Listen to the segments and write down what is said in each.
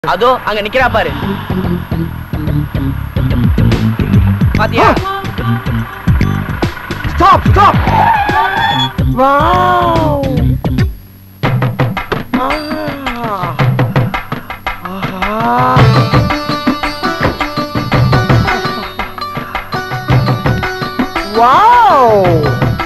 அதோ அங்க நிக்கிறா பாரு. பாத்தியா? Stop stop. Wow. Wow.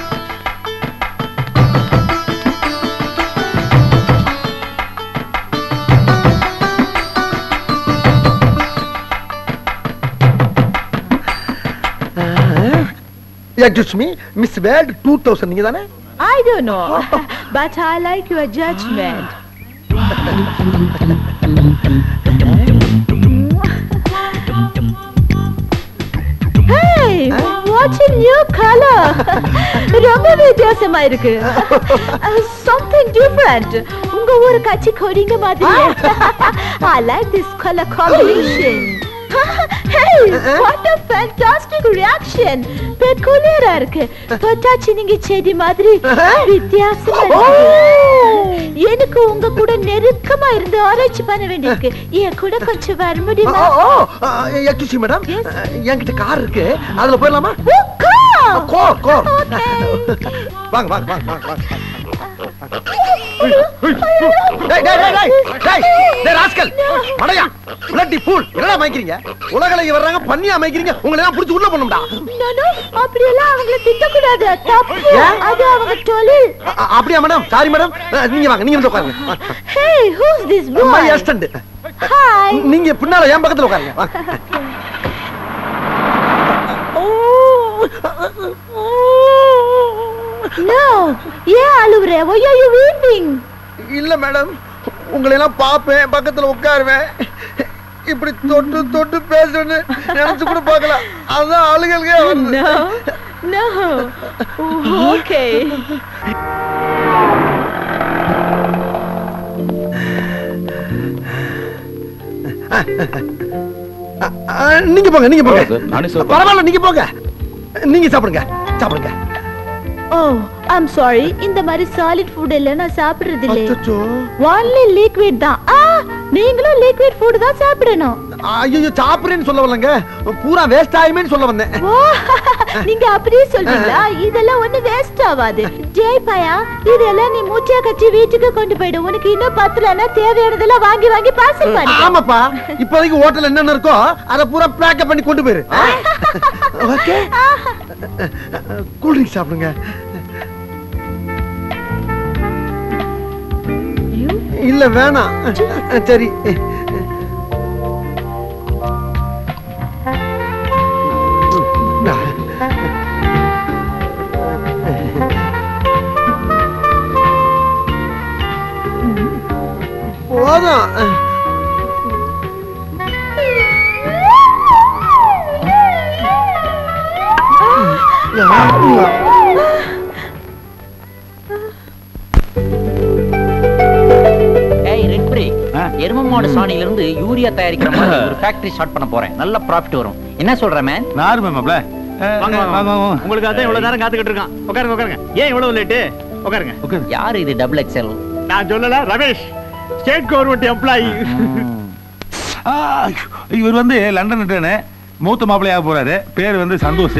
Excuse me, Miss Wade, 2000 நீங்க தானே? I don't know, but I like your judgment. Hey, what a new color! ரொம்ப வித்தியாசமா இருக்கு. Something different. உங்க ஊர் கட்சி கொடிங்க மாதிரி. I like this color combination. Hey, what a fantastic reaction! பெக்குலியரா இருக்கு. தொட்டாச்சி நீங்க செடி மாதிரி வித்தியாசமா இருக்கு. எனக்கு உங்க கூட நெருக்கமா இருந்து ஆராய்ச்சி பண்ண வேண்டியிருக்கு. என் கூட கொஞ்சம் வர முடியுமா? எக்ஸ்கியூஸ் மேடம், என்கிட்ட கார் இருக்கு, அதுல போயிடலாமா? கார். வாங்க வாங்க வாங்க வாங்க. உலகளை வர்றாங்க பண்ணி அமைக்கிறீங்க, உங்களை எல்லாம் புடிச்சு உள்ள போணும்டா. அப்படி எல்லாம் அவங்களை திட்டக்கூடாது, தப்பு. அது அவங்க தொழில். அப்படியா மேடம்? சாரி மேடம், நீங்க வாங்க, நீங்க வந்து உட்காருங்க. Hey, who's this boy? My assistant. Hi. நீங்க பின்னால என் பக்கத்துல உட்காருங்க. No, ஏன் அழுவுற? Why are you weeping? இல்ல மேடம், உங்களை எல்லாம் பாப்பேன், பக்கத்துல உட்காருவேன், இப்படி தொட்டு தொட்டு பேசுறேன்னு நினைச்சு கூட பார்க்கல, அதான் அழுகல்கே வருது. No. Okay. நீங்க போங்க, நீங்க போங்க. பரவாயில்ல, நீங்க போங்க, நீங்க சாப்பிடுங்க, சாப்பிடுங்க. Oh, I'm sorry. இந்த மாதிரி solid food எல்லாம் நான் சாப்பிடுறது இல்ல. அச்சச்சோ. Only liquid தான். நீங்களும் liquid food தான் சாப்பிடணும். ஐயோ, சாப்பிடுறேன்னு சொல்ல வரலங்க, பூரா வேஸ்ட் ஆயுமேன்னு சொல்ல வந்தேன். நீங்க அப்படியே சொல்றீங்களா? இதெல்லாம் ஒண்ணு வேஸ்ட் ஆகாது. ஜெய் பையா, இதெல்லாம் நீ மூச்சா கட்டி வீட்டுக்கு கொண்டு போய்டு. உனக்கு இன்னும் பத்தலன்னா தேவையானதெல்லாம் வாங்கி வாங்கி பார்சல் பண்ணு. ஆமாப்பா, இப்போதைக்கு ஹோட்டல்ல என்னென்ன இருக்கோ அத பூரா பேக்கப் பண்ணி கொண்டு போயிரு. ஓகே, கூல் ட்ரிங்க் சாப்பிடுங்க. இல்ல வேணாம், சரி. போதும். எருமமாடு சாணியில இருந்து யூரியா தயாரிக்கிற மாதிரி ஒரு ஃபேக்டரி ஸ்டார்ட் பண்ண போறேன். நல்ல ப்ராஃபிட் வரும். என்ன சொல்ற மேன்? நார்மல் மாப்ள. வாங்க வாங்க. உங்களுக்கு அதான் இவ்வளவு நேரம் காத்துக்கிட்டு இருக்கான். உட்காருங்க உட்காருங்க. ஏன் இவ்வளவு லேட்? உட்காருங்க. யார் இது டபுள் எக்ஸ்எல்? நான் சொல்லல, ரமேஷ், ஸ்டேட் கவர்மெண்ட் எம்ப்ளாயி. இவர் வந்து லண்டன் ரிட்டர்ன் மூத்த மாப்பிள்ளையாக போறாரு. பேர் வந்து சந்தோஷ்.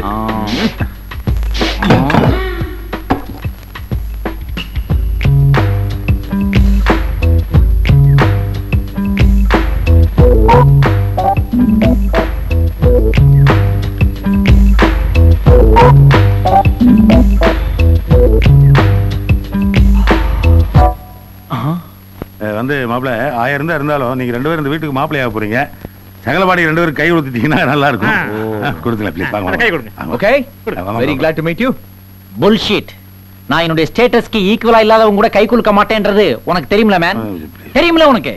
வந்து மாப்பிள்ள 1000 இருந்தாலும் நீங்க 2 பேரும் இந்த வீட்டுக்கு மாப்பிள்ளையாக போறீங்க. சகலபாடி 2 பேரும் கை கொடுத்துட்டீங்கன்னா நல்லா இருக்கும். கொடுங்க ப்ளீஸ். வாங்க கை கொடுங்க. Okay, very glad to meet you. Bullshit. நான் என்னுடைய ஸ்டேட்டஸ்க்கு ஈக்குவலா இல்லாதவங்க கூட கை குலுக்க மாட்டேன்றது உனக்கு தெரியும்ல மேன்? தெரியும்ல உனக்கு?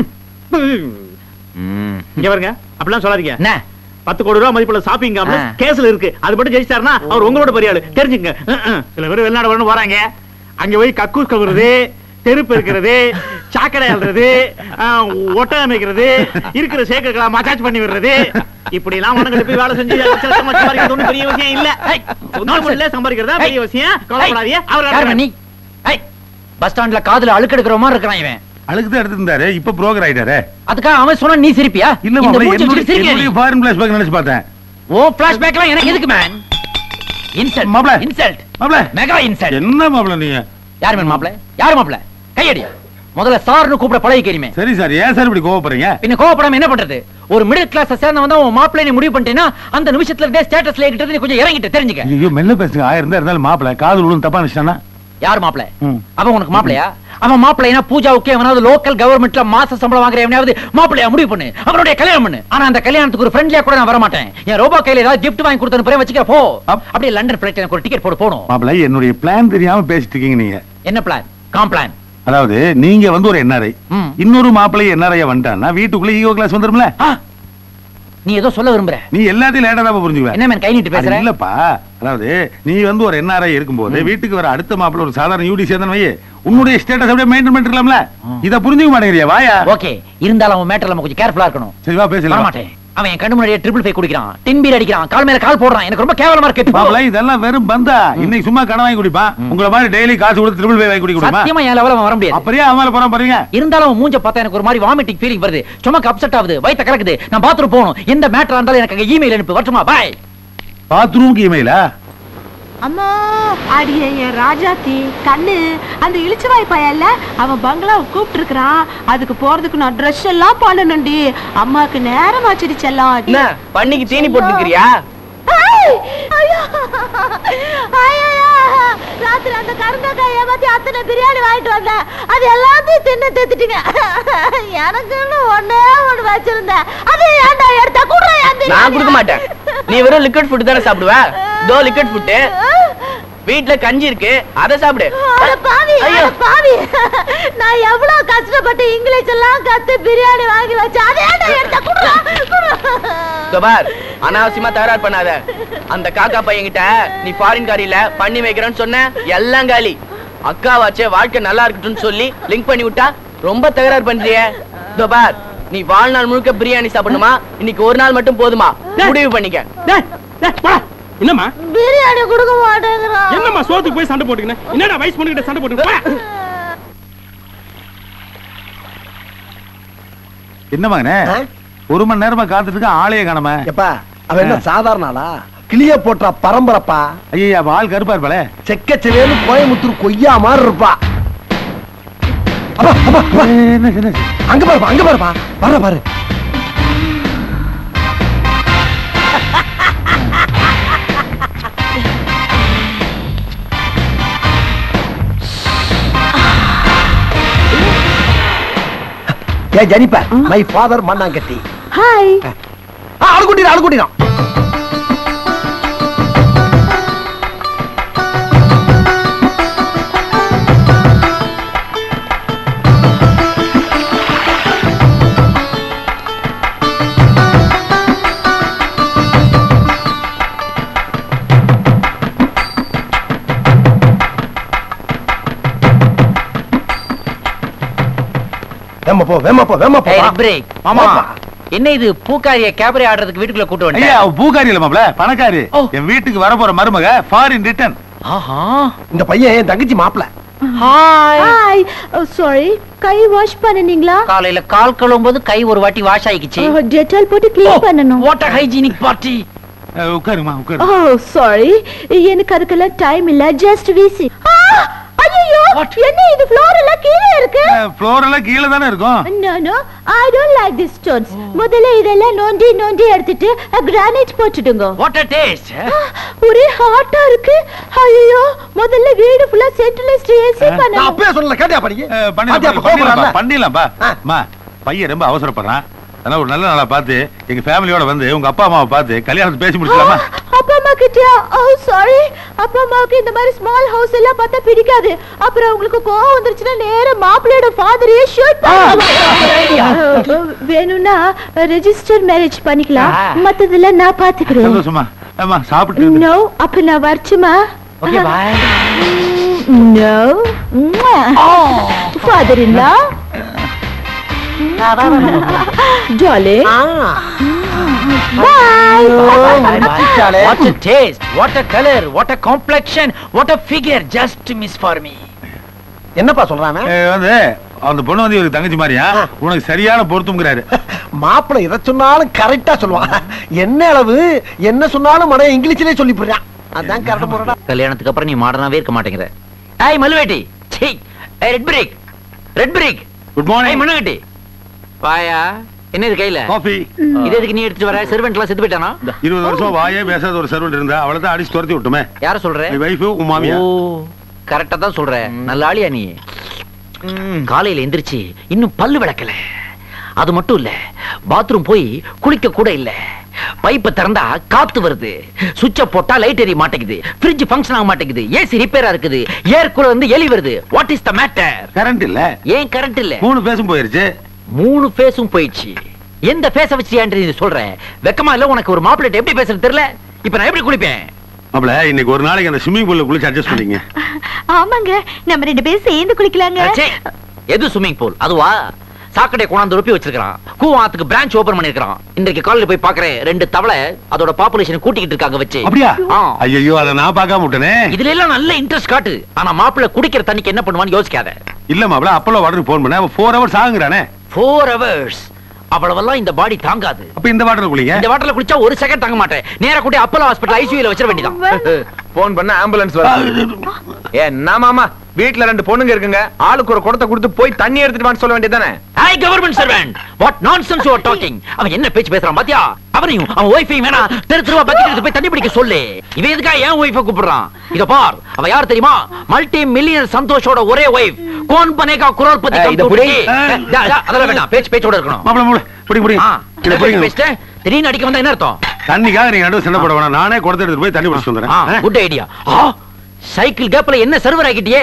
இங்க பாருங்க, அப்படிலாம் சொல்லாதீங்க. என்ன 10 கோடி ரூபாய் மதிப்புள்ள ஷாப்பிங் காம்ப்ளெக்ஸ் கேஸ்ல இருக்கு. அது மட்டும் ஜெயிச்சாருன்னா அவர் உங்களோட பெரிய ஆளு, தெரிஞ்சுங்க. சில பேர் வெளிநாடு வரணும் வராங்க, அங்க போய் கக்கூஸ் கவுறது, தெருப்பு இருக்கிறது, சாக்கடை அல்றது, ஒட்டை அமைக்கிறது, இருக்கிற சேக்கர்களை மசாஜ் பண்ணி விடுறது, இப்படி எல்லாம் உனக்கு போய் வேலை செஞ்சு சம்பாதிக்கிறது ஒன்றும் பெரிய விஷயம் இல்ல. சம்பாதிக்கிறதா பெரிய விஷயம். கவலைப்படாதீங்க. பஸ் ஸ்டாண்ட்ல காதுல அழுக்கெடுக்கிற மாதிரி இருக்கிறான் இவன். அழுக்குதான் எடுத்திருந்தாரு, இப்ப புரோக்கர் ஆயிட்டாரு. அதுக்காக அவன் சொன்னா நீ சிரிப்பியா? இல்ல இந்த மாப்ள, மூஞ்சி வச்சுட்டு சிரிக்கிறியா நீ? என்னுடைய ஃபாரின் ஃபிளாஷ்பேக் நினைச்சு பார்த்தேன். ஓ ஃபிளாஷ்பேக்லாம் எனக்கு எதுக்கு மேன்? இன்சல்ட் மாப்ள. இன்சல்ட் மாப்ள மெகா இன்சல்ட். என்ன மாப்ள நீங்க? யார் மேன் மாப்ள? யார் மாப்ள? கையடியா. முதல்ல சார்னு கூப்பிட பழகிக்கிறீமே. சரி சார், ஏன் சார் இப்படி கோவப்படுறீங்க? பின்ன கோவப்படாம என்ன பண்றது? ஒரு மிடில் கிளாஸ் சேர்ந்தவன் தான் உன் மாப்பிள்ளை நீ முடிவு பண்ணிட்டேன்னா அந்த நிமிஷத்துல இருந்தே ஸ்டேட்டஸ்ல ஏகிட்டது நீ கொஞ்சம் இறங்கிட்டு தெரிஞ்சுக்க. ஐயோ மெல்ல பேசுங்க. 1000 இருந்தாலும் மாப்பிள காதல் விழுந்து தப்பா நினைச்சானா? யார் மாப்பிள்ளை? அவன் உனக்கு மாப்பிள்ளையா? அவன் மாப்பிள்ளைனா பூஜாவுக்கு எவனாவது லோக்கல் கவர்மெண்ட்ல மாச சம்பளம் வாங்குற எவனாவது மாப்பிள்ளையா முடிவு பண்ணு, அவனுடைய கல்யாணம் பண்ணு. ஆனா அந்த கல்யாணத்துக்கு ஒரு ஃப்ரெண்ட்லியா கூட நான் வர மாட்டேன். என் ரோபா கையில ஏதாவது கிஃப்ட் வாங்கி கொடுத்தனு போய் வச்சுக்க போ. அப்படியே லண்டன் ஃளைட் எனக்கு ஒரு டிக்கெட் போடு போணும். மாப்பிள என்னுடைய பிளான் தெரியாம பேசிட்டு இருக்கீங்க நீங்க. என்ன பிளான்? காம்ப்ளான். அதாவது நீங்க வந்து ஒரு என்ஆர்ஐ, இன்னொரு மாப்பிள்ளை என்ஆர்ஐ வந்துட்டான்னா வீட்டுக்குள்ள ஈகோ கிளாஸ் வந்துரும்ல. நீ ஏதோ சொல்ல விரும்புற? நீ எல்லாத்தையும் லேட்டா தான் புரிஞ்சுக்குவ. என்ன மேன் கை நீட்டி பேசுற? இல்லப்பா, அதாவது நீ வந்து ஒரு என்ஆர்ஐ இருக்கும்போது வீட்டுக்கு வர அடுத்த மாப்பிள்ளை ஒரு சாதாரண யூடி சேர்ந்தன வை, உன்னுடைய ஸ்டேட்டஸ் அப்படியே மெயின்டைன் பண்ணிக்கலாம்ல. இத புரிஞ்சுக்க மாட்டேங்கறியா? வாயா. ஓகே, இருந்தாலும் அவன் மேட்டர்ல நம்ம கொஞ்சம் கேர்ஃபுல்லா இருக்கணும். சரி வா பேசலாம். வர மாட்டேன். அவன் என் கண்ணு முன்னாடியே ட்ரிபிள் 5 குடிக்கிறான், டின் பீர் அடிக்கிறான், கால் மேல கால் போடுறான். எனக்கு ரொம்ப கேவலமா இருக்கு. மாப்பிள இதெல்லாம் வெறும் பந்தா. இன்னைக்கு சும்மா கடன் வாங்கி குடிப்பான், உங்கள மாதிரி டெய்லி காசு கொடுத்து ட்ரிபிள் 5 வாங்கி குடிக்குமா? சத்தியமா என் லெவல்ல வர முடியாது. அப்படியே அவன் மேல போறான் பாருங்க. இருந்தாலும் அவன் மூஞ்ச பார்த்தா எனக்கு ஒரு மாதிரி வாமிட்டிங் ஃபீலிங் வருது. ஸ்டொமக் அப்செட் ஆகுது, வயித்த கலக்குது. நான் பாத்ரூம் போகணும். எந்த மேட்டரா இருந்தாலும் எனக்கு இமெயில் அனுப்பு. வரட்டுமா? பை. பாத்ரூம்க்கு இமெயிலா? அம்மா அடியே என் ராஜாத்தி கண்ணு, அந்த இளிச்சவாய் பையன்ல அவன் பங்களாவை கூப்பிட்டு இருக்கிறான். அதுக்கு போறதுக்கு நான் ட்ரெஸ் எல்லாம் பண்ணணும்டி. அம்மாக்கு நேரம் ஆச்சிடுச்செல்லாம். என்ன பண்ணிக்கு தீனி போட்டுக்கிறியா? ராத்திரி அந்த கருங்காய் ஏமாத்தி அத்தனை பிரியாணி வாங்கிட்டு வந்தேன். அது எல்லாத்தையும் தின்னு தேத்துட்டீங்க. எனக்குன்னு ஒண்ணே ஒண்ணு வச்சிருந்தேன். அது ஏன்டா எடுத்தா கூட நான் கொடுக்க மாட்டேன். நீ வெறும் லிக்விட் ஃபுட் தானே சாப்பிடுவ? தோ லிக்விட் ஃபுட். வீட்ல கஞ்சி இருக்கு, அத சாப்பிடு. பாவி பாவி, நான் எவ்வளவு கஷ்டப்பட்டு இங்கிலீஷ் எல்லாம் கத்து பிரியாணி வாங்கி வச்சேன். அதே எடுத்தா கூட பார், அனாவசியமா தகராறு பண்ணாத. அந்த காக்கா பையன்கிட்ட நீ ஃபாரின் காரியில பண்ணி வைக்கிறேன்னு சொன்ன, எல்லாம் காலி. அக்காவாச்சே வாழ்க்கை நல்லா இருக்கட்டும்னு சொல்லி லிங்க் பண்ணி விட்டா ரொம்ப தகராறு பண்றியே. பார், நீ வாழ்நாள் முழுக்க பிரியாணி சாப்பிடணுமா, இன்னைக்கு ஒரு நாள் மட்டும் போதுமா? முடிவு பண்ணிக்க. என்னம்மா பிரியாணி கொடுக்க மாட்டேங்கிறான்? என்னம்மா சோத்துக்கு போய் சண்டை போட்டுக்கின? என்னடா வயசு பொண்ணுகிட்ட சண்டை போட்டுக்கின? என்ன மகனே, ஒரு மணி நேரமா காத்துட்டு இருக்க, ஆளையே காணோமே. எப்பா அவன் என்ன சாதாரண ஆளா? கிளிய போட்டா பரம்பரப்பா. ஐயா ஆள் கருப்பா இருப்பாளே. செக்கச்சவேன்னு கோயம்புத்தூர் கொய்யா மாதிரி இருப்பா. அங்க பாருப்பா, அங்க பாருப்பா, வர பாரு. ஏ ஜெனிபர், மை ஃபாதர் மண்ணாங்கட்டி. ஹாய். ஆளு கூட்டிடும். என்ன இது பூக்காரிய கேபரே ஆடுறதுக்கு வீட்டுக்குள்ள கூட்டு வந்து? ஐயா பூக்காரி இல்ல மாப்ள, பணக்காரி. என் வீட்டுக்கு வர போற மருமக ஃபாரின் ரிட்டர்ன். ஆஹா, இந்த பையன் என் தங்கச்சி மாப்ள. ஹாய். ஹாய். சாரி, கை வாஷ் பண்ணீங்களா? காலையில கால் கழுவும்போது கை ஒரு வாட்டி வாஷ் ஆயிடுச்சு. டெட்டால் போட்டு க்ளீன் பண்ணனும். What a hygienic party. உட்காருமா உட்காரு. ஓ சாரி, எனக்கு அதுக்கெல்லாம் டைம் இல்ல. ஜஸ்ட் விசி. ஐயோ, என்ன இது ஃப்ளோர் எல்லாம் கீழே இருக்கு? ஃப்ளோர் எல்லாம் கீழ தானே இருக்கும். No no, I don't like these stones. முதல்ல இதெல்லாம் நோண்டி எடுத்துட்டு கிரானைட் போட்டுடுங்க. What a taste. ஒரே ஹாட்டா இருக்கு. ஐயோ, முதல்ல வீடு ஃபுல்லா சென்ட்ரலைஸ்ட் ஏசி பண்ணனும். நான் அப்பவே சொல்லல, கேட்டியா படிங்க. பண்ணிடலாம்பா. அம்மா பையன் ரொம்ப அவசரப்படுறான். அதனால ஒரு நல்ல நாளா பார்த்து எங்க ஃபேமிலியோட வந்து உங்க அப்பா அம்மாவை பார்த்து கல்யாணத்தை பேசி முடிச்சலாமா? அப்பா அம்மா கிட்டயா? ஓ சாரி, அப்பா அம்மாவுக்கு இந்த மாதிரி ஸ்மால் ஹவுஸ் எல்லாம் பார்த்தா பிடிக்காது. அப்புறம் உங்களுக்கு கோவம் வந்துருச்சுன்னா நேரா மாப்பிள்ளையோட ஃபாதரையே ஷூட் பண்ணுவாங்க. வேணும்னா ரெஜிஸ்டர் மேரேஜ் பண்ணிக்கலாம். மத்ததெல்லாம் நான் பாத்துக்கிறேன். சந்தோஷமா? அம்மா சாப்பிட்டு. நோ, அப்ப நான் வரச்சுமா? Okay, bye. நோ. ஃபாதர் இல்ல. Darling. Bye. What a taste, what a color, what a complexion, what a figure, just miss for me. என்னப்பா சொல்றானே? வந்து அந்த பொண்ணு வந்து இவருக்கு தங்கச்சி மாதிரியா? உனக்கு சரியான பொருத்தம்ங்கிறாரு. மாப்பிள்ளை எதை சொன்னாலும் கரெக்டா சொல்லுவான். என்ன அளவு என்ன சொன்னாலும் மன இங்கிலீஷ்லயே சொல்லி போறான். அதான் கரெக்டா போறடா. கல்யாணத்துக்கு அப்புறம் நீ மாடர்னாவே இருக்க மாட்டேங்கிற. ஏய் மல்லுவேட்டி, சீ, red break, red break. Good morning. மண்ணகட்டி வாயா. என்ன இது கையில? காஃபி. இது எதுக்கு நீ எடுத்துட்டு வர? சர்வெண்ட்லாம் செத்து போயிட்டானா? 20 வருஷம் வாயே பேசாத ஒரு சர்வெண்ட் இருந்தா அவளை தான் அடிச்சு துரத்தி விட்டுமே. யார சொல்ற? என் வைஃப், உன் மாமியா. ஓ, கரெக்டா தான் சொல்ற. நல்ல ஆளியா நீ. காலையில எந்திரிச்சு இன்னும் பல்லு விளக்கல. அது மட்டும் இல்ல, பாத்ரூம் போய் குளிக்க கூட இல்ல. பைப்பை திறந்தா காத்து வருது, சுவிட்ச போட்டா லைட் எரிய மாட்டேங்குது, ஃப்ரிட்ஜ் ஃபங்க்ஷன் ஆக மாட்டேங்குது, ஏசி ரிப்பேரா இருக்குது, ஏர் கூலர் வந்து எலி வருது. What is the matter? Current இல்ல. ஏன் கரண்ட் இல்ல? 3 பேசும் போயிருச்சு. 3 ஃபேஸும் போயிடுச்சு. எந்த ஃபேஸ வச்சு நீ சொல்ற? வெக்கமா இல்ல உனக்கு? ஒரு மாப்பிள்ளை எப்படி பேசுறது தெரியல. இப்ப நான் எப்படி குளிப்பேன்? மாப்பிள்ள, இன்னைக்கு ஒரு நாளைக்கு அந்த ஸ்விம்மிங் பூல்ல குளிச்சு அட்ஜஸ்ட் பண்ணீங்க. ஆமாங்க, நம்ம 2 பேரும் சேர்ந்து குளிக்கலாங்க. எது ஸ்விம்மிங் பூல்? அதுவா? சாக்கடை கொண்டாந்து ரொப்பி வச்சிருக்கான். கூவாத்துக்கு பிரான்ச் ஓபன் பண்ணிருக்கான். இன்றைக்கு காலையில போய் பாக்குறேன், 2 தவளை அதோட பாப்புலேஷன் கூட்டிக்கிட்டு இருக்காங்க வச்சு. அப்படியா? ஐயோ, அத நான் பார்க்காம விட்டனே. இதுல எல்லாம் நல்ல இன்ட்ரெஸ்ட் காட்டு. ஆனா மாப்பிள்ளை குடிக்கிற தண்ணிக்கு என்ன பண்ணுவான்னு யோசிக்காத. இல்ல மாப்பிள்ள, அப்போலோ வாட்டருக்கு போன் பண்ண 4 ஹவர்ஸ் ஆகுங்கறானே. 4 ஹவர்ஸ் அவ்வளவெல்லாம் இந்த பாடி தாங்காது. அப்ப இந்த வாட்டர்ல குளிங்க. இந்த வாட்டர்ல குளிச்சா 1 செகண்ட் தாங்க மாட்டேன். நேரா கூட்டி அப்போலோ ஹாஸ்பிடல் ஐசியூல வச்சிர வேண்டியதான். போன் பண்ண ஆம்புலன்ஸ் வரும். என்ன மாமா, வீட்ல 2 பொண்ணுங்க இருக்குங்க, ஆளுக்கு ஒரு குடத்தை கொடுத்து போய் தண்ணி எடுத்துட்டு வான்னு சொல்ல வேண்டியதானே? I government servant, what nonsense you are talking. அவன் என்ன பேச்சு பேசுறான் பாத்தியா? அவனையும் அவன் வைஃபையும் வேணா தெருவா பக்கெட் எடுத்து போய் தண்ணி பிடிக்க சொல்லு. இவன் எதுக்கா என் வைஃபை கூப்பிடுறான்? இத பார், அவ யார் தெரியுமா? மல்டி மில்லியனர் சந்தோஷோட ஒரே வைஃப். கோன் பனேகா குரோர்பதி கம்பெனி. அதெல்லாம் வேண்டாம், பேச்சோட இருக்கணும். மாப்பிள்ள புடி இத பேசிட்டு திடீர்னு அடிக்க வந்தா என்ன அர்த்தம்? தண்ணிக்காக நீங்க நடுவு சண்டை போட வேணாம். நானே குடத்தை எடுத்து போய் தண்ணி பிடிச்சு வந்துறேன். Good idea. சைக்கிள் கேப்ல என்ன சர்வர் ஆகிட்டியே.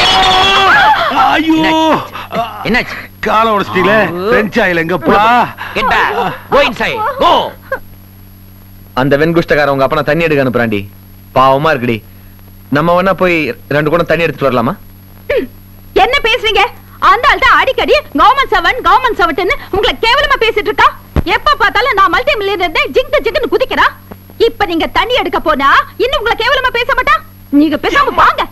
ஐயோ, என்னாச்சு? கால உடைச்சிட்டீங்களே. பிரெஞ்ச் ஆயில் எங்கப்பா? Get back, go inside, go. அந்த வெண்குஷ்டக்காரன் உங்க அப்பா தண்ணி எடுக்க அனுப்புறாண்டி. பாவமா இருக்குடி. நம்ம வேணா போய் 2 குடம் தண்ணி எடுத்துட்டு வரலாமா? என்ன பேசுறீங்க? அந்த ஆள் தான் அடிக்கடி கவர்மெண்ட் சவன் உங்களை கேவலமா பேசிட்டு இருக்கா. எப்ப பார்த்தாலும் நான் மல்டி மில்லியனர் ஜிங்கு குதிக்கிறா. இப்ப நீங்க தண்ணி எடுக்க போனா இன்னும் உங்களை கேவலமா பேச மாட்டா. நீங்க பேசாம வாங்க.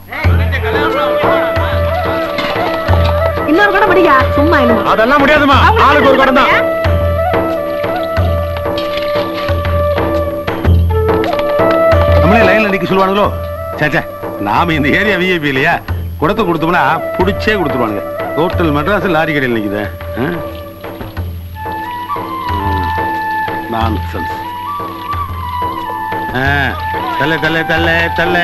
இன்னொரு கூட முடியா? சும்மா இல்ல. அதெல்லாம் முடியாதுமா. ஆளுக்கு ஒரு குடம் தான். நம்மளே லைன்ல நிக்க சொல்லுவானுங்களோ? சேச்சே, நாம இந்த ஏரியா விஐபி இல்லையா? குடத்தை கொடுத்தோம்னா புடிச்சே கொடுத்துருவானுங்க. ஹோட்டல் மெட்ராஸ் லாரி கடையில் நிக்குது. நான்சென்ஸ். தல்லே தல்லே தல்லே தல்லே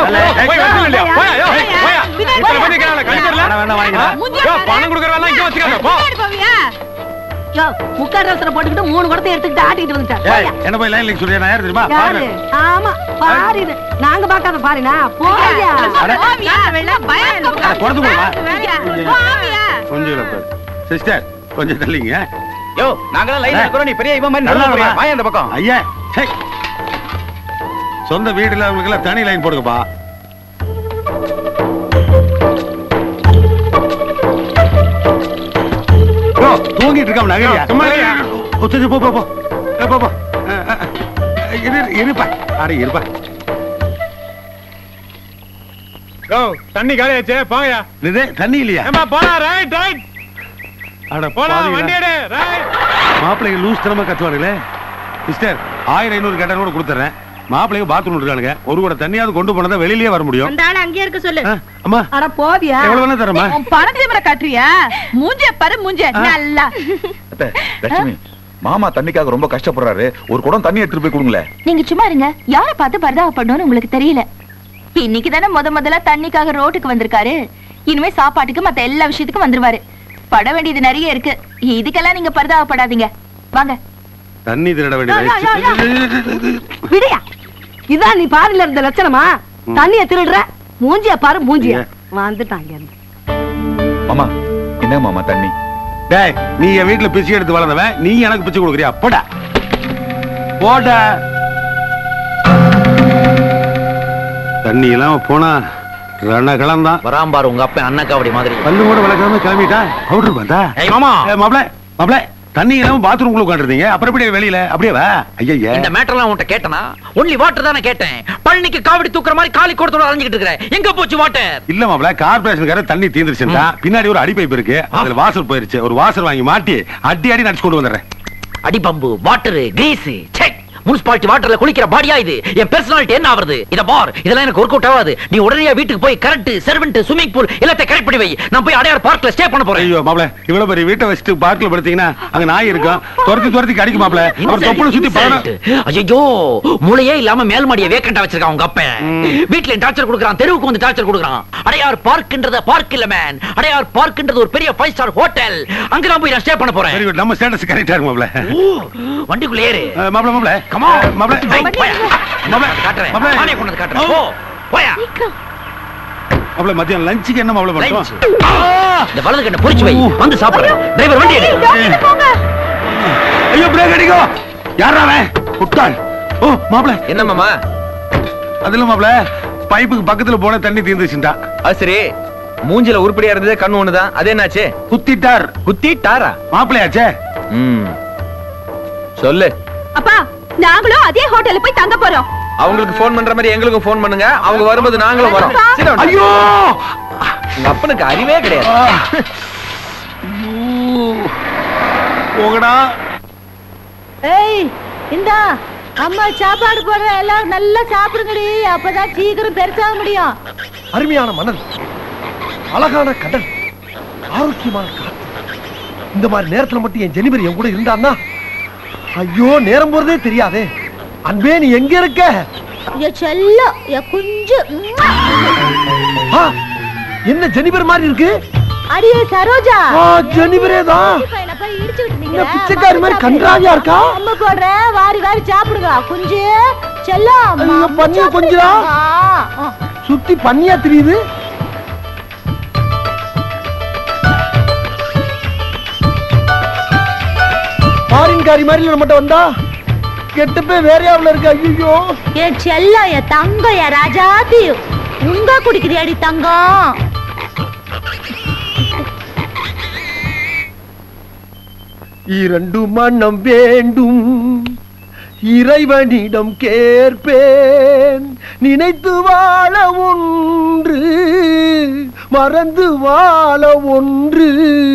பணம் கொடுக்கறவெல்லாம் இங்க வச்சுக்காத. போ. முக்காரசர போட்டுக்கிட்டு 3 குடத்தை எடுத்துக்கிட்டு ஆட்டிட்டு வந்துட்டேன். என்ன போய் லைன்ல நிக்க சொல்றியா? நான் யார் தெரியுமா? ஆமா, பாரு இது. நாங்க பார்க்காத பாருனா. போயா. குடத்து போடுமா? கொஞ்சம் சிஸ்டர், கொஞ்சம் தள்ளிங்க. யோ, நாங்கலாம் லைன்ல இருக்கறோம். நீ பெரிய இவன் மாதிரி நடந்து போறியா? வாயா அந்த பக்கம். ஐயா, சே. சொந்த வீடுல உங்களுக்கு எல்லாம் தனி லைன் போடுங்கப்பா. தூங்கிட்டு இருக்காம நகரியா? போ போ போ போ போ. இருப்பா, அட இருப்பா. தண்ணி காலியாச்சே, போங்கயா. இது தண்ணி இல்லையா? போனா ரைட் ரைட். அட போனா வண்டி எடு. ரைட். மாப்பிள்ளைங்க லூஸ் தரமா கத்துவானுங்களே. சிஸ்டர், 1500 கேட்டா கூட கொடுத்துறேன். மாப்பிள்ளைங்க பாத்ரூம் இருக்கானுங்க. ஒரு கூட தண்ணியாவது கொண்டு போனதா வெளியிலேயே வர முடியும். அந்த ஆளு அங்கேயே இருக்க சொல்லு. அம்மா, அட போவியா? எவ்வளவு வேணா தரமா? பணத்தை மர காட்டுறியா? மூஞ்சே பாரு, மூஞ்சே நல்லா. லட்சுமி, மாமா தண்ணிக்காக ரொம்ப கஷ்டப்படுறாரு. ஒரு குடம் தண்ணி எடுத்துட்டு போய் கொடுங்களே. நீங்க சும்மா இருங்க. யாரை பார்த்து பரிதாபப்படணும்னு உங்களுக்கு தெரியல. இன்னைக்கு தானே முதல்ல தண்ணிக்காக ரோட்டுக்கு வந்திருக்காரு. இனிமே சாப்பாட்டுக்கு மத்த எல்லா விஷயத்துக்கும் வந்துருவாரு. பட வேண்டியது நிறைய இருக்கு. இதுக்கெல்லாம் நீங்க பரிதாபப்படாதீங்க. வாங்க. தண்ணி திருட வேண்டியது. விடியா, இதான் நீ பாருல இருந்த லட்சணமா? தண்ணிய திருடுற. மூஞ்சிய பாரு, மூஞ்சிய வந்துட்டாங்க. மாமா, என்ன மாமா தண்ணி? டேய், நீ என் வீட்டுல பிச்சை எடுத்து வளர்ந்தவன், நீ எனக்கு பிச்சை கொடுக்குறியா? போடா போட. தண்ணி எல்லாம் போனா ரணகலம் தான். வராம்பாரு உங்க அப்பா அண்ணா காவடி மாதிரி. பல்லு கூட வளர்க்காம கிளம்பிட்டா. பவுடர் பார்த்தா? ஏய் மாமா, மாப்ள மாப்ள தண்ணி இல்லாம பாத்ரூம்குள்ள உட்காந்துருந்தீங்க, அப்புறம் எப்படி வெளியில? அப்படியே வா. ஐயா, இந்த மேட்டர்லாம் உன்கிட்ட கேட்டனா? ஒன்லி வாட்டர் தானே கேட்டேன். பழனிக்கு காவடி தூக்குற மாதிரி காலி கோடத்தோட அலைஞ்சிட்டு இருக்கற. எங்க போச்சு வாட்டர்? இல்ல மாப்ள, கார்ப்பரேஷன்கார தண்ணி தீந்துருச்சுடா. பின்னாடி ஒரு அடி பைப் இருக்கு, அதுல வாசல் போயிருச்சு. ஒரு வாசல் வாங்கி மாட்டி அடி நடிச்சு கொண்டு வந்துடுறேன். அடி pump, water, grease, check. Municipality வாட்டர்ல குளிக்கிற பாடியா இது? என் பர்சனாலிட்டி என்ன ஆவறது? இத பார், இதெல்லாம் எனக்கு ஒர்க் அவுட் ஆகாது. நீ உடனே வீட்டுக்கு போய் கரண்ட், சர்வெண்ட், ஸ்விமிங் பூல் எல்லாத்தையும் கரெக்ட் பண்ணி வை. நான் போய் அடையார் பார்க்ல ஸ்டே பண்ண போறேன். ஐயோ மாப்ள, இவ்வளவு பெரிய வீட்டை வச்சுட்டு பார்க்ல படுத்தீங்கன்னா அங்க நாய் இருக்கும், துரத்தி கடிக்கும் மாப்ள. அவர் தொப்புல சுத்தி பாருங்க. ஐயோ, மூளையே இல்லாம மேல் மாடியை வேக்கண்டா வச்சிருக்கான் உங்க அப்பா. வீட்ல டார்ச்சர் கொடுக்கறான், தெருவுக்கு வந்து டார்ச்சர் கொடுக்கறான். அடையார் பார்க்ன்றது பார்க் இல்ல மேன். அடையார் பார்க்ன்றது ஒரு பெரிய 5 ஸ்டார் ஹோட்டல். அங்க நான் போய் ஸ்டே பண்ண போறேன். வெரி குட், நம்ம ஸ்டேட்டஸ் கரெக்ட்டா இருக்கு மாப்ள. வண்டிக்குள்ள ஏறு மாப்ள. கம் ஆன் மாப்ள. காட்டுறேன், நானே கொண்டு வந்து காட்டுறேன். போ போயா. மாப்ள, மதியம் லஞ்சுக்கு என்ன மாப்ள பண்றோம்? இந்த வலது கண்ணை பொரிச்சு வை, வந்து சாப்பிடுறேன். டிரைவர் வண்டி எடு. ஐயோ, பிரேக் அடிக்கோ. யாரா அவன்? குட்டாள். ஓ மாப்ள, என்ன மாமா? அதுல மாப்ள, பைப்புக்கு பக்கத்துல போன தண்ணி தீர்ந்துச்சுடா. அது சரி, மூஞ்சில உருப்படியா இருந்தது கண்ணு ஒண்ணுதான், அது என்னாச்சு? குத்திட்டாரா மாப்பிளையாச்சே. சொல்லு. அப்பா, நாங்களும் அதே ஹோட்டல்ல போய் தங்க போறோம். அவங்களுக்கு போன் பண்ற மாதிரி எங்களுக்கும் போன் பண்ணுங்க. அவங்க வரும்போது நாங்களும் வரோம். ஐயோ, உங்க அப்பனுக்கு அறிவே கிடையாது. போகடா. ஏய், இந்தா அம்மா சாப்பாடு போடுற, எல்லாரும் நல்லா சாப்பிடுங்கடி, அப்பதான் சீக்கிரம் பெருசாக முடியும். அருமையான மணல், அழகான கடல், ஆரோக்கியமான காத்து. இந்த மாதிரி நேரத்துல மட்டும் என் ஜெனிபர் என் கூட இருந்தான்னா, ஐயோ நேரம் போறதே தெரியாதே. அன்பே, நீ எங்க இருக்க? என் செல்லம், என் குஞ்சு. என்ன ஜெனிபர் மாதிரி இருக்கு? அடியே சரோஜா, ஜெனிபரே தான். பிச்சைக்காரி மாதிரி கன்றாவியா இருக்கா? அம்மா போடுறேன், வாரி வாரி சாப்பிடுங்க. குஞ்சு செல்லம், பண்ணியா கொஞ்சா சுத்தி பண்ணியா தெரியுது. பாரின்காரி மாதிரி நம்மகிட்ட வந்தா கெட்டுப்பே வேறையாவில் இருக்கு. ஐயோ, என் செல்லம், என் தங்கம், என் ராஜாதி, உங்க குடிக்கிறியாடி தங்கம்? இரண்டு மனம் வேண்டும், இறைவனிடம் கேட்பேன். நினைத்து வாழ ஒன்று, மறந்து வாழ ஒன்று.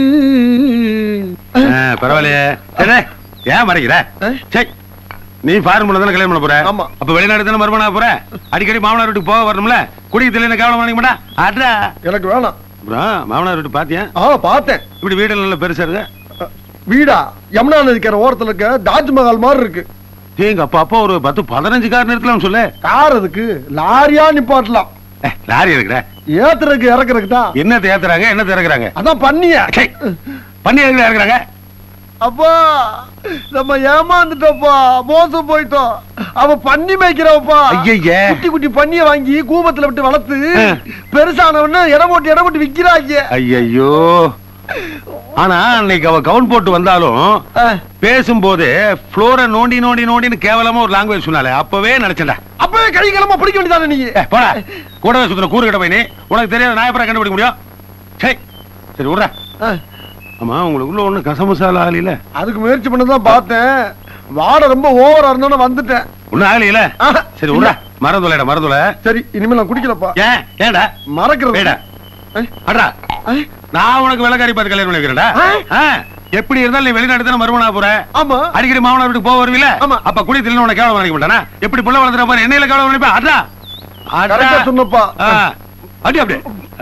பரவாயில்லையே. ஏன் மறைக்கிற? நீ ஃபாரின் பண்ண தானே கல்யாணம் பண்ண போற? ஆமா. அப்ப வெளிநாடு தானே மறுமண போற? அடிக்கடி மாமனார் வீட்டுக்கு போக வரணும்ல. குடிக்கிறதுல என்ன கவலை பண்ணிக்க மாட்டா? அட்ரா, எனக்கு வேணாம். அப்புறம் மாமனார் வீட்டு பாத்தியா? பார்த்தேன். இப்படி வீடு நல்ல பெருசா இருக்கு. வீடா யமுனா நதிக்கிற ஓரத்துல இருக்க தாஜ்மஹால் மாதிரி இருக்கு. எங்க அப்பா ஒரு 10-15 கார் நிறுத்தலாம் சொல்லு. கார் அதுக்கு லாரியா நிப்பாட்டலாம். லாரி இருக்கிற ஏத்துறதுக்கு இறக்குறதுக்கு தான். என்ன தேத்துறாங்க, என்ன திறக்குறாங்க? அதான் பண்ணியா பண்ணி இறக்குறாங்க. அப்பா, நம்ம ஏமாந்துட்டோப்பா, மோசம் போயிட்டோம். அவ பண்ணி மேய்க்கிறவப்பா. ஐயே, குட்டி குட்டி பண்ணிய வாங்கி கூபத்துல விட்டு வளர்த்து பெருசானவன்னு இடம் போட்டு விக்கிறாங்க. ஐயோ, ஆனா அன்னைக்கு அவ கவுன் போட்டு வந்தாலும் பேசும்போது ஃப்ளோரை நோண்டி நோண்டி நோண்டின்னு கேவலமா ஒரு லாங்குவேஜ் சொன்னாலே அப்பவே நினைச்சேன்டா. அப்பவே கை கிளம்ப பிடிக்க வேண்டியதானே நீ? போடா, கூடவே சுத்தின கூறு கிட்ட போய் நீ உனக்கு தெரியாத நாயப்பரா கண்டுபிடிக்க முடியும். சரி விடுற. ஆமா, உங்களுக்குள்ள ஒண்ணு கசமசாலா ஆகல? அதுக்கு முயற்சி பண்ணதான் பார்த்தேன். வாட ரொம்ப ஓவரா இருந்தா வந்துட்டேன். ஒண்ணும் ஆகல. சரி விடுற, மறந்துல. சரி, இனிமே நான் குடிக்கலப்பா. ஏன்டா மறக்கிறது? அடா, நான் உனக்கு வெள்ளக்காரி பார்த்து கல்யாணம் பண்ணிக்கிறேன்டா. எப்படி இருந்தாலும் நீ வெளிநாடு தானே மறுமணா போற? ஆமா. அடிக்கடி மாமனார் வீட்டுக்கு போக வருவீல? அப்ப குடித்துல உனக்கு கேவலம் நினைக்க மாட்டானா? எப்படி புள்ள வளர்ந்துற பாரு, என்னையில கேவலம் நினைப்பா? அடா சொன்னப்பா. அப்படியே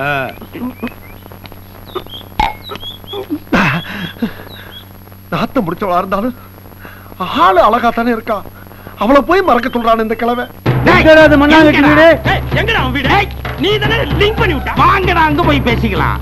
நாத்தம் முடிச்சவளா இருந்தாலும் ஆளு அழகாத்தானே இருக்கா. அவளை போய் மறக்க சொல்றான் இந்த கிழமை. நீ தானே லிங்க் பண்ணி விட்ட. வாங்கடா, அங்க போய் பேசிக்கலாம்.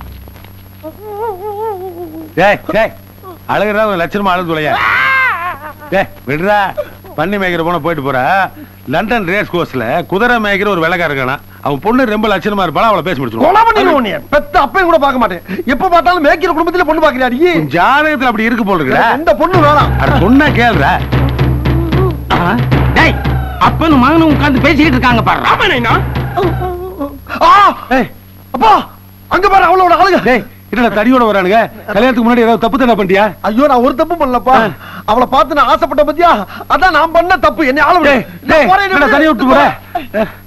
அழகுறா, லட்சணமா அழுது துளையா. விடுறா, பண்ணி மேய்க்கிற போன போயிட்டு போற. லண்டன் ரேஸ் கோர்ஸ்ல குதிரை மேய்க்கிற ஒரு வெள்ளக்கார இருக்கானா, அவன் பொண்ணு ரொம்ப லட்சணமா இருப்பாளா, அவளை பேசி முடிச்சிருவோம். பெத்த அப்பையும் கூட பார்க்க மாட்டேன். எப்ப பார்த்தாலும் மேய்க்கிற குடும்பத்தில பொண்ணு பாக்குறாடி. ஜாதகத்துல அப்படி இருக்கு போல இருக்கு. இந்த பொண்ணு வேணாம். சொன்ன கேள்ற. அப்பனும் மகனும் உட்கார்ந்து பேசிக்கிட்டு இருக்காங்க பாரு. அப்பா, அங்க பாரு அவளோட அழகு. என்னடா தடியோட வரானுங்க? கல்யாணத்துக்கு முன்னாடி ஏதாவது தப்பு தானே பண்ணிட்டியா? ஐயோ நான் ஒரு தப்பு பண்ணலப்பா. அவளை பார்த்து நான் ஆசைப்பட்ட பத்தியா, அதான் நான் பண்ண தப்பு. என்ன ஆள விடு. என்னடா தனியா விட்டு போற?